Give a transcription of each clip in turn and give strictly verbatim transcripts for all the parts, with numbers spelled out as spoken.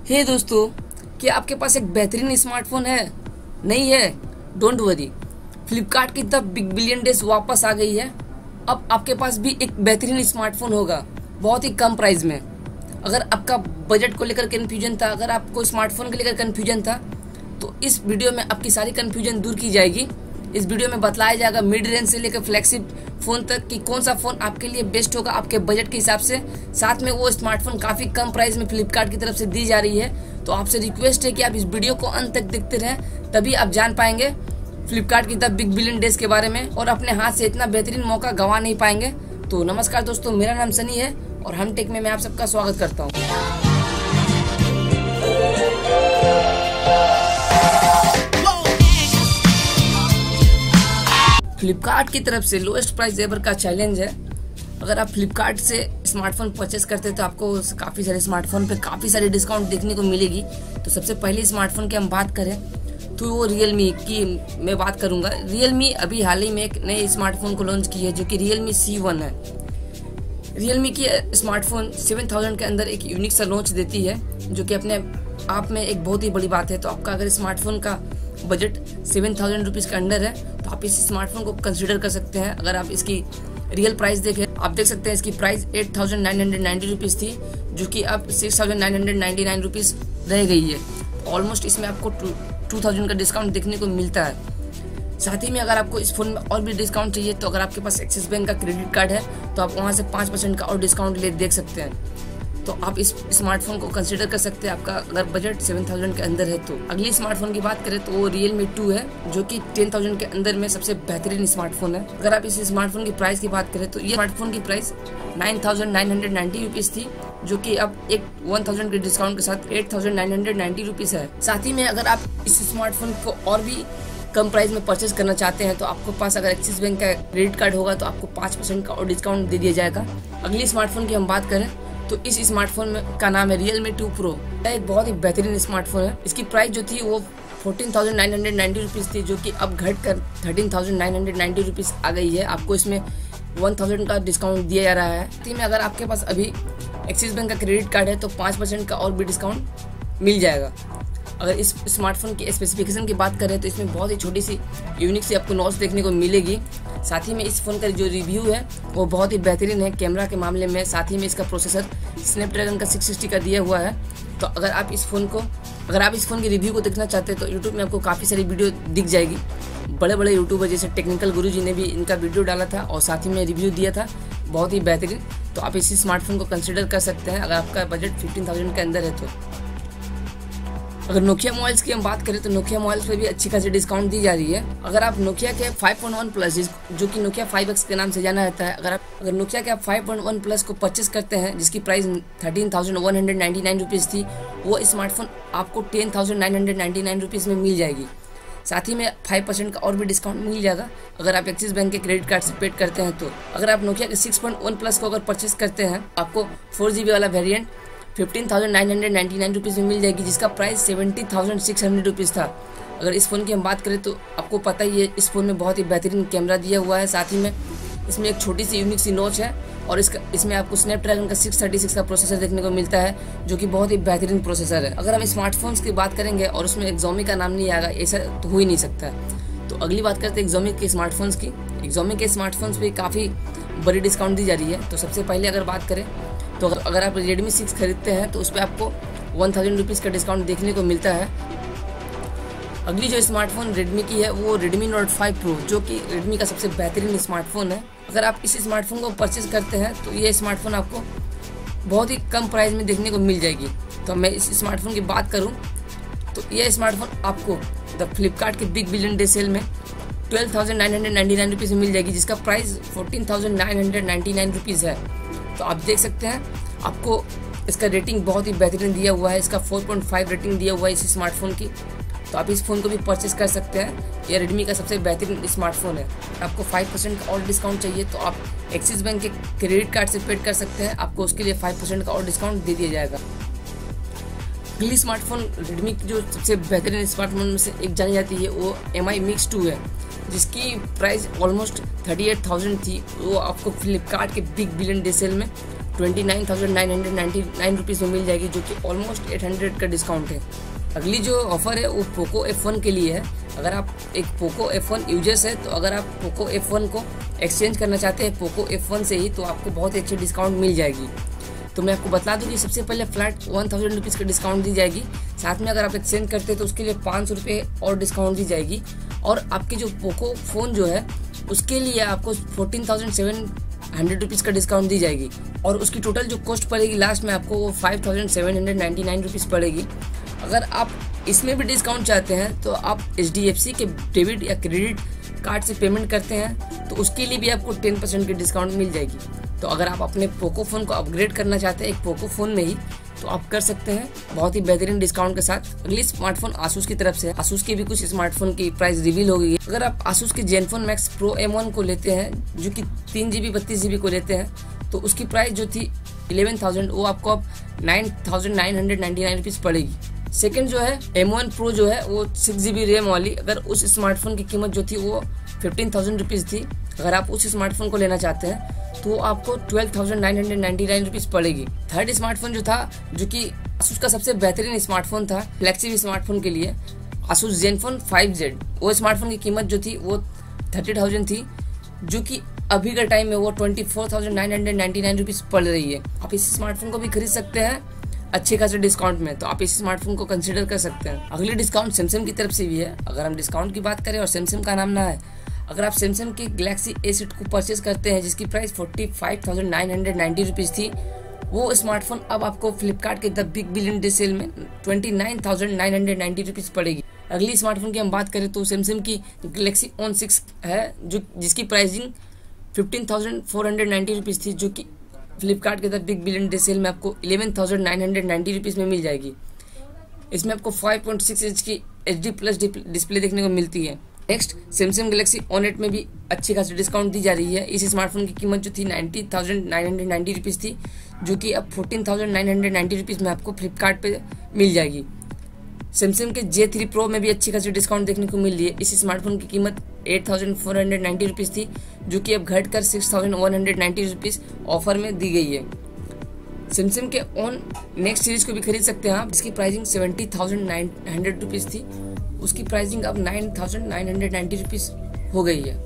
हे दोस्तों, क्या आपके पास एक बेहतरीन स्मार्टफोन है? नहीं है? डोंट वरी, फ्लिपकार्ट की द बिग बिलियन डेज वापस आ गई है। अब आपके पास भी एक बेहतरीन स्मार्टफोन होगा, बहुत ही कम प्राइस में। अगर आपका बजट को लेकर कन्फ्यूजन था, अगर आपको स्मार्टफोन को लेकर कन्फ्यूजन था, तो इस वीडियो में आपकी सारी कन्फ्यूजन दूर की जाएगी। इस वीडियो में बतलाया जाएगा मिड रेंज से लेकर फ्लैगशिप फोन तक कि कौन सा फोन आपके लिए बेस्ट होगा आपके बजट के हिसाब से। साथ में वो स्मार्टफोन काफी कम प्राइस में फ्लिपकार्ट की तरफ से दी जा रही है। तो आपसे रिक्वेस्ट है कि आप इस वीडियो को अंत तक देखते रहें, तभी आप जान पाएंगे फ्लिपकार्ट की द बिग बिलियन डेज के बारे में और अपने हाथ से इतना बेहतरीन मौका गंवा नहीं पाएंगे। तो नमस्कार दोस्तों, मेरा नाम सनी है और हम टेक में मैं आप सबका स्वागत करता हूँ। फ्लिपकार्ट की तरफ से लोएस्ट प्राइस एवर का चैलेंज है। अगर आप फ्लिपकार्ट से स्मार्टफोन परचेस करते हैं तो आपको काफ़ी सारे स्मार्टफोन पे काफ़ी सारे डिस्काउंट देखने को मिलेगी। तो सबसे पहले स्मार्टफोन की हम बात करें तो वो रियलमी की मैं बात करूंगा। रियलमी अभी हाल ही में एक नए स्मार्टफोन को लॉन्च की है जो कि रियलमी सी वन है। रियलमी की स्मार्टफोन सेवन थाउजेंड के अंदर एक यूनिक सा लॉन्च देती है, जो कि अपने आप में एक बहुत ही बड़ी बात है। तो आपका अगर स्मार्टफोन का बजट सेवन थाउजेंड रुपीज़ के अंडर है तो आप इस स्मार्टफोन को कंसिडर कर सकते हैं। अगर आप इसकी रियल प्राइस देखें, आप देख सकते हैं इसकी price eight thousand nine hundred ninety rupees थी, जो कि अब six thousand nine hundred ninety nine rupees रह गई है। ऑलमोस्ट इसमें आपको टू थाउजेंड का डिस्काउंट देखने को मिलता है। साथ ही में अगर आपको इस फोन में और भी डिस्काउंट चाहिए तो अगर आपके पास एक्सिस बैंक का क्रेडिट कार्ड है तो आप वहाँ से पाँच परसेंट का और डिस्काउंट ले देख सकते हैं। तो आप इस स्मार्टफोन को कंसिडर कर सकते हैं आपका अगर बजट सेवन थाउजेंड के अंदर है तो। अगली स्मार्टफोन की बात करें तो वो रियलमी टू है, जो कि टेन थाउजेंड के अंदर में सबसे बेहतरीन स्मार्टफोन है। अगर आप इस स्मार्टफोन की प्राइस की बात करें तो ये स्मार्टफोन की price nine thousand nine hundred ninety rupees थी, जो कि अब एक वन थाउजेंड के डिस्काउंट के साथ eight thousand nine hundred ninety rupees है। साथ ही में अगर आप इस स्मार्टफोन को और भी कम प्राइस में परचेज करना चाहते हैं तो आपके पास अगर एक्सिस बैंक का क्रेडिट कार्ड होगा तो आपको पाँच परसेंट का और डिस्काउंट दे दिया जाएगा। अगली स्मार्टफोन की हम बात करें तो इस स्मार्टफोन में का नाम है रियलमी टू प्रो। यह एक बहुत ही बेहतरीन स्मार्टफोन है। इसकी प्राइस जो थी वो fourteen thousand nine hundred ninety rupees थी, जो कि अब घट कर thirteen thousand nine hundred ninety rupees आ गई है। आपको इसमें वन थाउजेंड का डिस्काउंट दिया जा रहा है। इसी में अगर आपके पास अभी एक्सिस बैंक का क्रेडिट कार्ड है तो पाँच परसेंट का और भी डिस्काउंट मिल जाएगा। अगर इस स्मार्टफोन की स्पेसिफिकेशन की बात करें तो इसमें बहुत ही छोटी सी यूनिक सी आपको नॉच देखने को मिलेगी। साथ ही में इस फोन का जो रिव्यू है वो बहुत ही बेहतरीन है कैमरा के मामले में। साथ ही में इसका प्रोसेसर स्नैपड्रैगन का सिक्स सिक्सटी का दिया हुआ है। तो अगर आप इस फोन को अगर आप इस फोन के रिव्यू को देखना चाहते हैं तो यूट्यूब में आपको काफ़ी सारी वीडियो दिख जाएगी। बड़े बड़े यूट्यूबर जैसे टेक्निकल गुरु जी ने भी इनका वीडियो डाला था और साथ ही में रिव्यू दिया था, बहुत ही बेहतरीन। तो आप इसी स्मार्टफोन को कंसिडर कर सकते हैं अगर आपका बजट फिफ्टीन थाउजेंड के अंदर है तो। अगर नोकिया मोबाइल्स की हम बात करें तो नोकिया मोबाइल्स पे भी अच्छी खासी डिस्काउंट दी जा रही है। अगर आप नोकिया के फाइव पॉइंट वन प्लस जो कि नोकिया फाइव एक्स के नाम से जाना जाता है, अगर आप अगर नोकिया के आप फाइव पॉइंट वन प्लस को परचेस करते हैं जिसकी price thirteen thousand one hundred ninety nine rupees थी, वो स्मार्टफोन आपको ten thousand nine hundred ninety nine rupees में मिल जाएगी। साथ ही में फाइव परसेंट का और भी डिस्काउंट मिल जाएगा अगर आप एक्सिस बैंक के क्रेडिट कार्ड से पेड करते हैं तो। अगर आप नोकिया के सिक्स पॉइंट वन प्लस को अगर परचेस करते हैं आपको फोर जी बी वाला variant fifteen thousand nine hundred ninety nine rupees में मिल जाएगी, जिसका price seventy thousand six hundred rupees था। अगर इस फ़ोन की हम बात करें तो आपको पता ही है इस फ़ोन में बहुत ही बेहतरीन कैमरा दिया हुआ है। साथ ही में इसमें एक छोटी सी यूनिक सी नॉच है और इसका इसमें आपको स्नैपड्रैगन का सिक्स थर्टी सिक्स का प्रोसेसर देखने को मिलता है, जो कि बहुत ही बेहतरीन प्रोसेसर है। अगर हम स्मार्टफोन्स की बात करेंगे और उसमें एक्सॉमी का नाम नहीं आएगा, ऐसा तो हो ही नहीं सकता। तो अगली बात करते हैं एक्सॉमी के स्मार्टफोन्स की। एक्सॉमी के स्मार्टफोन्स पर काफ़ी बड़ी डिस्काउंट दी जा रही है। तो सबसे पहले अगर बात करें तो अगर आप रेडमी सिक्स खरीदते हैं तो उस पर आपको वन थाउजेंड रुपीज़ का डिस्काउंट देखने को मिलता है। अगली जो स्मार्टफोन रेडमी की है वो रेडमी नोट फाइव प्रो, जो कि रेडमी का सबसे बेहतरीन स्मार्टफोन है। अगर आप इस स्मार्टफोन को परचेज करते हैं तो ये स्मार्टफोन आपको बहुत ही कम प्राइस में देखने को मिल जाएगी। तो मैं इस स्मार्टफोन की बात करूँ तो यह स्मार्टफोन आपको द फ्लिपकार्ट के बिग बिलियन डे सेल में twelve thousand nine hundred ninety nine rupees में मिल जाएगी, जिसका price fourteen thousand nine hundred ninety nine rupees है। तो आप देख सकते हैं आपको इसका रेटिंग बहुत ही बेहतरीन दिया हुआ है। इसका फोर पॉइंट फाइव रेटिंग दिया हुआ है इस स्मार्टफोन की। तो आप इस फ़ोन को भी परचेस कर सकते हैं। यह रेडमी का सबसे बेहतरीन स्मार्टफोन है। आपको फाइव परसेंट का और डिस्काउंट चाहिए तो आप एक्सिस बैंक के क्रेडिट कार्ड से पेड कर सकते हैं, आपको उसके लिए फाइव परसेंट का और डिस्काउंट दे दिया जाएगा। अगली स्मार्टफोन रेडमी की जो सबसे बेहतरीन स्मार्टफोन में से एक जानी जाती है वो एम आई मिक्स टू है, जिसकी price almost thirty eight thousand थी। वो आपको फ्लिपकार्ट के बिग बिलियन डे सेल में twenty nine thousand nine hundred ninety nine rupees में मिल जाएगी, जो कि ऑलमोस्ट एट हंड्रेड का डिस्काउंट है। अगली जो ऑफर है वो पोको एफ वन के लिए है। अगर आप एक पोको एफ वन यूजर्स है तो अगर आप पोको एफ वन को एक्सचेंज करना चाहते हैं पोको एफ वन से ही, तो आपको बहुत ही अच्छी डिस्काउंट मिल जाएगी। तो मैं आपको बता दूं कि सबसे पहले फ्लैट वन थाउजेंड रुपीज़ का डिस्काउंट दी जाएगी। साथ में अगर आप एक्सचेंज करते हैं तो उसके लिए पाँच सौ रुपये और डिस्काउंट दी जाएगी। और आपके जो पोको फ़ोन जो है उसके लिए आपको fourteen thousand seven hundred rupees का डिस्काउंट दी जाएगी। और उसकी टोटल जो कॉस्ट पड़ेगी लास्ट में आपको वो five thousand seven hundred ninety nine rupees पड़ेगी। अगर आप इसमें भी डिस्काउंट चाहते हैं तो आप एच डी एफ सी के डेबिट या क्रेडिट कार्ड से पेमेंट करते हैं तो उसके लिए भी आपको टेन परसेंट की डिस्काउंट मिल जाएगी। तो अगर आप अपने पोको फ़ोन को अपग्रेड करना चाहते हैं एक पोको फ़ोन में ही, तो आप कर सकते हैं बहुत ही बेहतरीन डिस्काउंट के साथ। अगली स्मार्टफोन आसूस की तरफ से, आसूस की भी कुछ स्मार्टफोन की प्राइस रिवील हो गई है। अगर आप आसूस के Zenfone Max Pro M one को लेते हैं जो कि तीन जी बी बत्तीस जी बी को लेते हैं, तो उसकी प्राइस जो थी इलेवन थाउजेंड वो आपको अब nine thousand nine hundred ninety nine rupees पड़ेगी। सेकेंड जो है एम वन प्रो जो है वो सिक्स जी बी रैम वाली, अगर उस स्मार्टफोन की कीमत जो थी वो फिफ्टीन थाउजेंड रुपीज़ थी। अगर आप उस स्मार्टफोन को लेना चाहते हैं तो आपको twelve thousand nine hundred ninety nine rupees पड़ेगी। थर्ड स्मार्टफोन जो था जो कि आसूस का सबसे बेहतरीन स्मार्टफोन था फ्लैगशिप स्मार्टफोन के लिए, आसूस जेनफोन फाइव जेड, वो स्मार्टफोन की कीमत जो थी वो थर्टी थाउजेंड थी, जो कि अभी का टाइम में वो twenty four thousand nine hundred ninety nine rupees पड़ रही है। आप इस स्मार्टफोन को भी खरीद सकते हैं अच्छे खासे डिस्काउंट में, तो आप इस स्मार्टफोन को कंसिडर कर सकते हैं। अगली डिस्काउंट सैमसंग की तरफ से भी है। अगर हम डिस्काउंट की बात करें और सैमसंग का नाम ना है, अगर आप सैमसंग की गैलेक्सी ए सेट को परचेज करते हैं जिसकी price forty five thousand nine hundred ninety rupees थी, वो स्मार्टफोन अब आपको फ्लिपकार्ट के the big billion day sale में twenty nine thousand nine hundred ninety rupees पड़ेगी। अगली स्मार्टफोन की हम बात करें तो सैमसंग की गैलेक्सी ऑन सिक्स है जो जिसकी pricing fifteen thousand four hundred ninety rupees थी, जो कि फ्लिपकार्ट के the big billion day sale में आपको eleven thousand nine hundred ninety rupees में मिल जाएगी। इसमें आपको फाइव पॉइंट सिक्स इंच की एच डी प्लस डिस्प्ले देखने को मिलती है। Next Samsung Galaxy on eight में भी अच्छी खासी डिस्काउंट दी जा रही है। इस स्मार्टफोन की कीमत जो थी ninety thousand nine hundred ninety rupees थी, जो कि अब fourteen thousand nine hundred ninety rupees में आपको फ्लिपकार्ट पे मिल जाएगी। सैमसंग के जे थ्री प्रो में भी अच्छी खासी डिस्काउंट देखने को मिल रही है। इस स्मार्टफोन की कीमत eight thousand four hundred ninety rupees थी, जो कि अब घटकर six thousand one hundred ninety rupees offer में दी गई है। सैमसंग के ऑन नेक्स्ट सीरीज को भी खरीद सकते हैं आप, जिसकी pricing seventy thousand nine hundred rupees थी, उसकी प्राइसिंग अब nine thousand nine hundred ninety rupees हो गई है।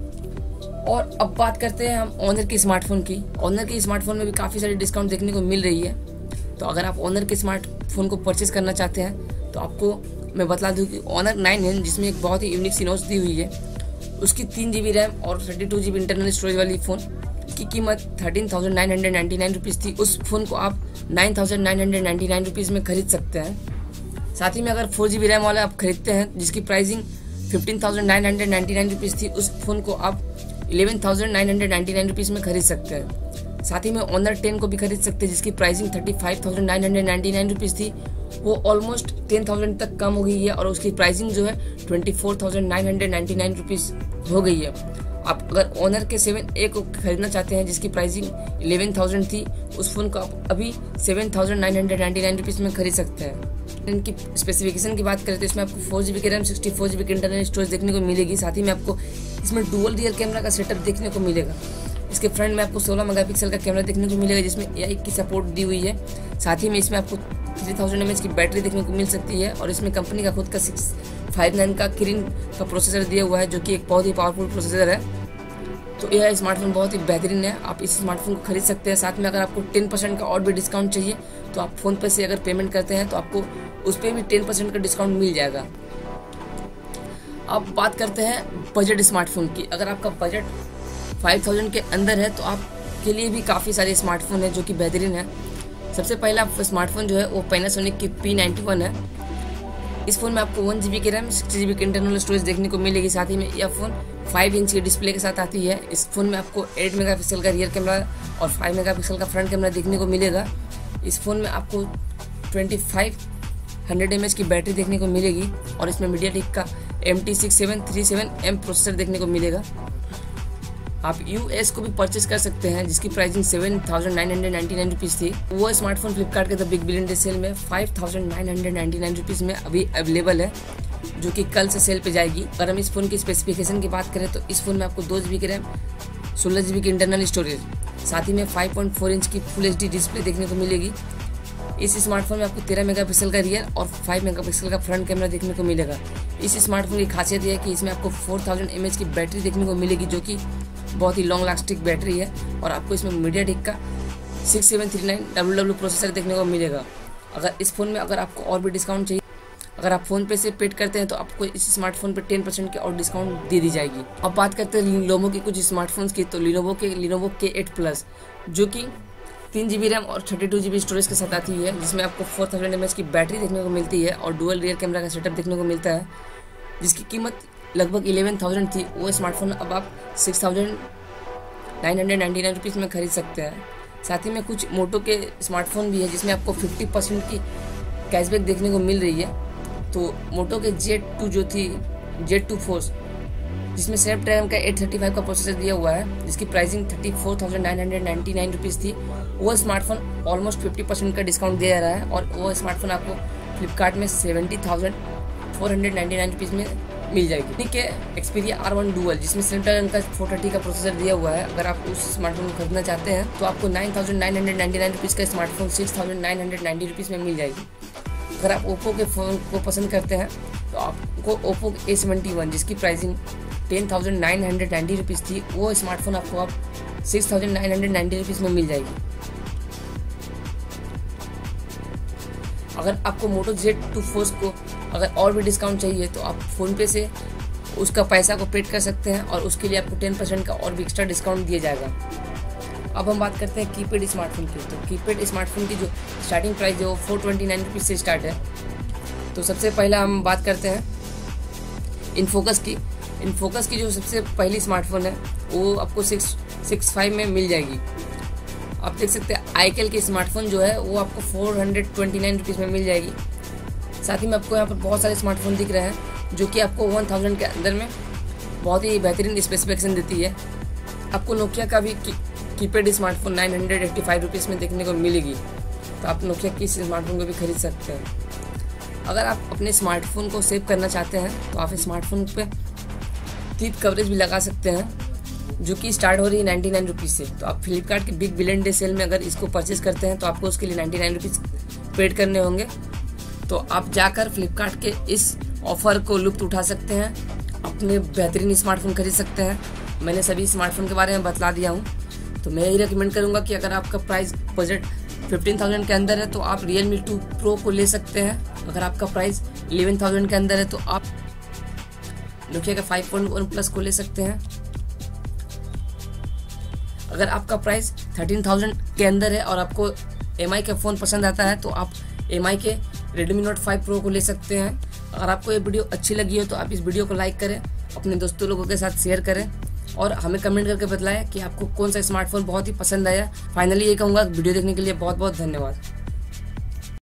और अब बात करते हैं हम ऑनर के स्मार्टफोन की। ऑनर के स्मार्टफोन में भी काफ़ी सारी डिस्काउंट देखने को मिल रही है। तो अगर आप ऑनर के स्मार्टफोन को परचेज करना चाहते हैं तो आपको मैं बता दूं कि ऑनर नाइन है जिसमें एक बहुत ही यूनिक सिनोस दी हुई है, उसकी तीन जी बी रैम और thirty two G B internal storage वाली फ़ोन की कीमत thirteen thousand nine hundred ninety nine rupees थी। उस फ़ोन को आप nine thousand nine hundred ninety nine rupees में खरीद सकते हैं। साथ ही में अगर फोर जी बी रैम वाला आप खरीदते हैं जिसकी pricing fifteen thousand nine hundred ninety nine rupees थी, उस फ़ोन को आप eleven thousand nine hundred ninety nine rupees में खरीद सकते हैं। साथ ही में ऑनर टेन को भी खरीद सकते हैं जिसकी pricing thirty five thousand nine hundred ninety nine rupees थी, वो ऑलमोस्ट टेन थाउजेंड तक कम हो गई है और उसकी प्राइसिंग जो है twenty four thousand nine hundred ninety nine rupees हो गई है। आप अगर ऑनर के सेवन ए को खरीदना चाहते हैं जिसकी प्राइसिंग इलेवन थाउजेंड थी, उस फोन को आप अभी seven thousand nine hundred ninety nine rupees में खरीद सकते हैं। इनकी स्पेसिफिकेशन की बात करें तो इसमें आपको फोर जी बी की RAM sixty four G B की इंटरनल स्टोरेज देखने को मिलेगी। साथ ही में आपको इसमें डुअल रियर कैमरा का सेटअप देखने को मिलेगा। इसके फ्रंट में आपको सोलह मेगापिक्सल का कैमरा देखने को मिलेगा जिसमें ए आई की सपोर्ट दी हुई है। साथ ही में इसमें आपको थ्री थाउजेंड एम एच की बैटरी देखने को मिल सकती है और इसमें कंपनी का खुद का सिक्स फाइव नाइन का किरिन का प्रोसेसर दिया हुआ है जो कि एक बहुत ही पावरफुल प्रोसेसर है। तो यह स्मार्टफोन बहुत ही बेहतरीन है, आप इस स्मार्टफोन को खरीद सकते हैं। साथ में अगर आपको टेन परसेंट का और भी डिस्काउंट चाहिए तो आप फ़ोन पे से अगर पेमेंट करते हैं तो आपको उस पर भी टेन परसेंट का डिस्काउंट मिल जाएगा। अब बात करते हैं बजट स्मार्टफोन की। अगर आपका बजट फाइव थाउजेंड के अंदर है तो आपके लिए भी काफ़ी सारे स्मार्टफोन है जो कि बेहतरीन है। सबसे पहला स्मार्टफोन जो है वो पैनासोनिक की पी नाइन्टी वन है। इस फोन में आपको वन जी बी की रैम सिक्सटी जी बी की इंटरनल स्टोरेज देखने को मिलेगी। साथ ही में यह फोन फाइव इंच के डिस्प्ले के साथ आती है। इस फोन में आपको एट मेगापिक्सल का रियर कैमरा और फाइव मेगापिक्सल का फ्रंट कैमरा देखने को मिलेगा। इस फोन में आपको twenty five hundred M H की बैटरी देखने को मिलेगी और इसमें मीडियाटेक का M T six seven three seven M processor देखने को मिलेगा। आप यू एस को भी परचेज कर सकते हैं जिसकी pricing seven thousand nine hundred ninety nine rupees थी। वो स्मार्टफोन फ्लिपकार्ट के the big billion day sale में five thousand nine hundred ninety nine rupees में अभी अवेलेबल है, जो कि कल से सेल पे जाएगी। अगर हम इस फोन की स्पेसिफिकेशन की बात करें तो इस फोन में आपको दो जी बी की रैम, सोलह जी बी की इंटरनल स्टोरेज, साथ ही में फाइव पॉइंट फोर इंच की फुल एच डी डिस्प्ले देखने को मिलेगी। इस स्मार्टफोन में आपको तेरह मेगापिक्सल का रियर और फाइव मेगापिक्सल का फ्रंट कैमरा देखने को मिलेगा। इस स्मार्टफोन की खासियत यह है कि इसमें आपको फोर थाउजेंड एम एच की बैटरी देखने को मिलेगी, जो कि बहुत ही लॉन्ग लास्टिंग बैटरी है। और आपको इसमें मीडियाटेक का six seven three nine W W processor देखने को मिलेगा। अगर इस फ़ोन में अगर आपको और भी डिस्काउंट चाहिए, अगर आप फ़ोन पे से पेड करते हैं तो आपको इस स्मार्टफोन पे टेन परसेंट की और डिस्काउंट दे दी जाएगी। अब बात करते हैं लिनोवो की कुछ स्मार्टफोन्स की, तो लिनोवो के लिनोवो के एट प्लस जो कि तीन जी बी रैम और thirty two G B storage के साथ आती है, जिसमें आपको फोर थाउजेंड एम एच की बैटरी देखने को मिलती है और डुअल रियर कैमरा का सेटअप देखने को मिलता है, जिसकी कीमत लगभग इलेवन थाउजेंड थी। वो स्मार्टफोन अब आप six thousand nine hundred ninety nine rupees में खरीद सकते हैं। साथ ही में कुछ मोटो के स्मार्टफोन भी है जिसमें आपको फिफ्टी परसेंट की कैशबैक देखने को मिल रही है। तो मोटो के जेड टू जो थी जेड टू फोर्स, जिसमें स्नैपड्रैगन का एट थर्टी फाइव का प्रोसेसर दिया हुआ है, जिसकी pricing thirty four thousand nine hundred ninety nine rupees थी, वो स्मार्टफोन ऑलमोस्ट फिफ्टी परसेंट का डिस्काउंट दिया जा रहा है और वो स्मार्टफोन आपको फ्लिपकार्ट में seventy thousand four hundred ninety nine rupees में मिल जाएगी। ठीक है, एक्सपीरिया आर वन डुअल जिसमें स्नैपड्रैगन का फोर थर्टी का प्रोसेसर दिया हुआ है, अगर आप उस स्मार्टफोन को खरीदना चाहते हैं तो आपको nine thousand nine hundred ninety nine rupees का smartphone six thousand nine hundred ninety rupees में मिल जाएगी। अगर आप ओप्पो के फ़ोन को पसंद करते हैं तो आपको ओप्पो ए सेवेंटी वन जिसकी pricing ten thousand nine hundred ninety rupees थी, वो स्मार्टफोन आपको आप six thousand nine hundred ninety rupees में मिल जाएगी। अगर आपको मोटो जेड टू फोर्स को अगर और भी डिस्काउंट चाहिए तो आप फ़ोनपे से उसका पैसा को पेड कर सकते हैं और उसके लिए आपको टेन परसेंट का और भी एक्स्ट्रा डिस्काउंट दिया जाएगा। अब हम बात करते हैं कीपैड स्मार्टफोन की। तो कीपैड स्मार्टफोन की जो स्टार्टिंग प्राइस है वो फोर ट्वेंटी नाइन रुपीज़ से स्टार्ट है। तो सबसे पहला हम बात करते हैं इनफोकस की। इनफोकस की जो सबसे पहली स्मार्टफोन है वो आपको सिक्स सिक्स फाइव में मिल जाएगी। आप देख सकते हैं आईकेल की स्मार्टफोन जो है वो आपको four hundred twenty nine rupees में मिल जाएगी। साथ ही में आपको यहाँ पर बहुत सारे स्मार्टफोन दिख रहे हैं जो कि आपको वन थाउजेंड के अंदर में बहुत ही बेहतरीन स्पेसिफिकेशन देती है। आपको नोकिया का भी keypad smartphone nine hundred eighty five rupees में देखने को मिलेगी, तो आप नोकिया की स्मार्टफोन को भी खरीद सकते हैं। अगर आप अपने स्मार्टफोन को सेव करना चाहते हैं तो आप स्मार्टफोन पे टीथ कवरेज भी लगा सकते हैं, जो कि स्टार्ट हो रही है नाइन्टी नाइन रुपीज़ से। तो आप फ्लिपकार्ट के बिग बिलियन डे सेल में अगर इसको परचेज करते हैं तो आपको उसके लिए नाइन्टी नाइन रुपीज़ पेड करने होंगे। तो आप जाकर फ्लिपकार्ट के इस ऑफ़र को लुत्फ़ उठा सकते हैं, अपने बेहतरीन स्मार्टफोन खरीद सकते हैं। मैंने सभी स्मार्टफोन के बारे में बतला दिया हूँ। तो मैं यही रिकमेंड करूँगा कि अगर आपका प्राइस बजट फिफ्टीन थाउजेंड के अंदर है तो आप रियलमी टू प्रो को ले सकते हैं। अगर आपका प्राइस इलेवन थाउजेंड के अंदर है तो आप नोकिया का फाइव पॉइंट वन प्लस को ले सकते हैं। अगर आपका प्राइस थर्टीन थाउजेंड के अंदर है और आपको एम आई का फ़ोन पसंद आता है तो आप एम आई के रेडमी नोट फाइव प्रो को ले सकते हैं। अगर आपको ये वीडियो अच्छी लगी हो तो आप इस वीडियो को लाइक करें, अपने दोस्तों लोगों के साथ शेयर करें और हमें कमेंट करके बताएं कि आपको कौन सा स्मार्टफोन बहुत ही पसंद आया। फाइनली ये कहूँगा, वीडियो देखने के लिए बहुत बहुत धन्यवाद।